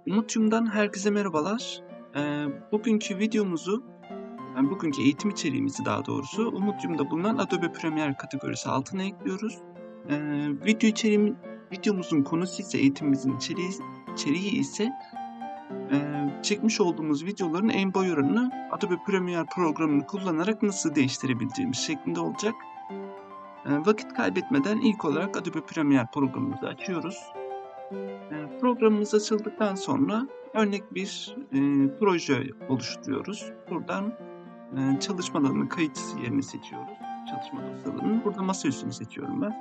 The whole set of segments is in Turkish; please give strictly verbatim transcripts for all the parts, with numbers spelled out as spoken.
Umutyum'dan herkese merhabalar. Eee, bugünkü videomuzu, yani bugünkü eğitim içeriğimizi daha doğrusu Umutyum'da bulunan Adobe Premiere kategorisi altına ekliyoruz. Eee, video içeriğimi, videomuzun konusu ise eğitimimizin içeriği, içeriği ise eee, çekmiş olduğumuz videoların en boy oranını Adobe Premiere programını kullanarak nasıl değiştirebileceğimiz şeklinde olacak. Eee, vakit kaybetmeden ilk olarak Adobe Premiere programımızı açıyoruz. Eee, programımız açıldıktan sonra örnek bir e, proje oluşturuyoruz. Buradan e, çalışma alanının kayıt yerini seçiyoruz. Çalışma dosyalarının. Burada masaüstünü seçiyorum ben.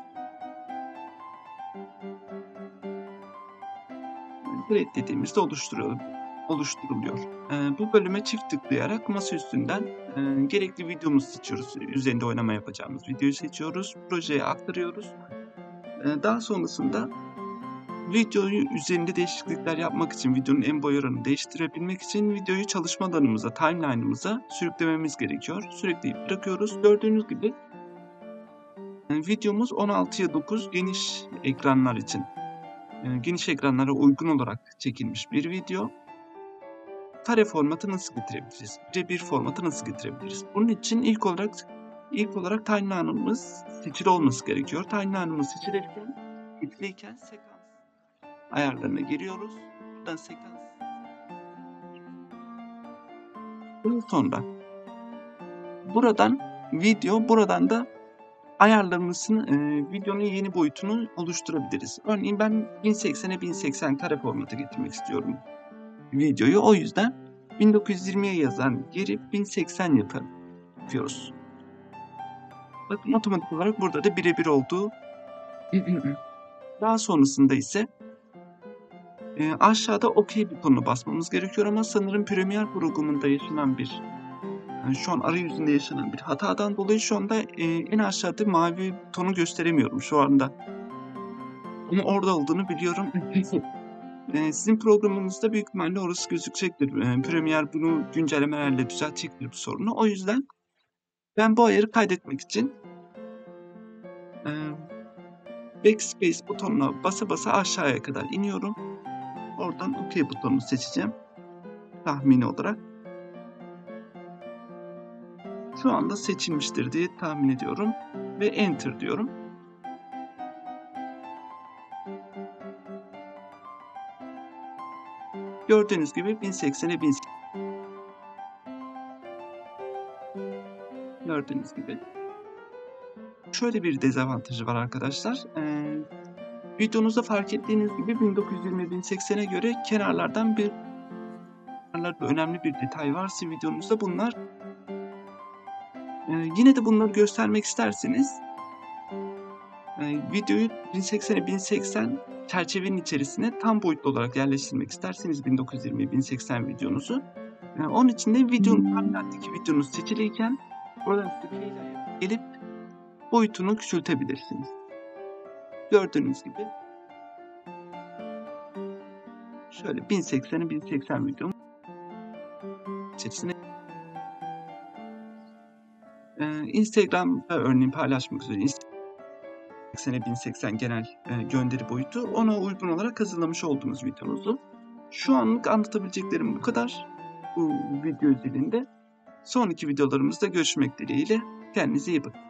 Create dediğimizde oluşturuyor, oluşturuluyor. E, bu bölüme çift tıklayarak masaüstünden e, gerekli videomuzu seçiyoruz. Üzerinde oynama yapacağımız videoyu seçiyoruz. Projeye aktarıyoruz. E, daha sonrasında videoyu üzerinde değişiklikler yapmak için, videonun en boy oranını değiştirebilmek için videoyu çalışma alanımıza, timeline'ımıza sürüklememiz gerekiyor. Sürükleyip bırakıyoruz. Gördüğünüz gibi videomuz on altıya dokuz geniş ekranlar için, geniş ekranlara uygun olarak çekilmiş bir video. Kare formatı nasıl getirebiliriz? Birebir formatı nasıl getirebiliriz? Bunun için ilk olarak ilk olarak timeline'ımız seçili olması gerekiyor. Timeline'ımız seçilirken, seçiliyken sekans ayarlarına giriyoruz. Buradan sekans. Bunun sonra buradan video, buradan da ayarlarımızın e, videonun yeni boyutunu oluşturabiliriz. Örneğin ben bin seksene bin seksen kare formatı getirmek istiyorum videoyu. O yüzden bin dokuz yüz yirmiye yazan geri bin seksen yapalım. Yapıyoruz. Bakın otomatik olarak burada da birebir olduğu. Daha sonrasında ise e, aşağıda OK butonuna basmamız gerekiyor ama sanırım Premiere programında yaşanan bir, yani şu an arayüzünde yaşanan bir hatadan dolayı şu anda e, en aşağıda mavi butonu gösteremiyorum şu anda. Ama orada olduğunu biliyorum. e, sizin programınızda büyük ihtimalle orası gözükecektir. E, Premiere bunu güncellemelerle düzeltecektir bu sorunu. O yüzden ben bu ayarı kaydetmek için e, Backspace butonuna basa basa aşağıya kadar iniyorum. Oradan OK butonunu seçeceğim. Tahmini olarak. Şu anda seçilmiştir diye tahmin ediyorum. Ve Enter diyorum. Gördüğünüz gibi bin seksene bin seksen. Gördüğünüz gibi. Şöyle bir dezavantajı var arkadaşlar. Ee, videonuzda fark ettiğiniz gibi bin dokuz yüz yirmi bin seksene göre kenarlardan bir kenarlarda önemli bir detay varsa videonuzda bunlar. Ee, yine de bunları göstermek isterseniz e, videoyu bin seksene bin seksen çerçevenin içerisine tam boyutlu olarak yerleştirmek isterseniz bin dokuz yüz yirmi bin seksen videonuzu, yani onun için de videonun timeline'daki videonuz seçiliyken buradan scale'e gelip boyutunu küçültebilirsiniz. Gördüğünüz gibi şöyle bin seksene bin seksen videonun içerisine ee, Instagram'da örneğin paylaşmak üzere bin seksene bin seksen genel e, gönderi boyutu, ona uygun olarak hazırlamış olduğumuz videonuzu. Şu anlık anlatabileceklerim bu kadar bu video özelinde. Sonraki videolarımızda görüşmek dileğiyle. Kendinize iyi bakın.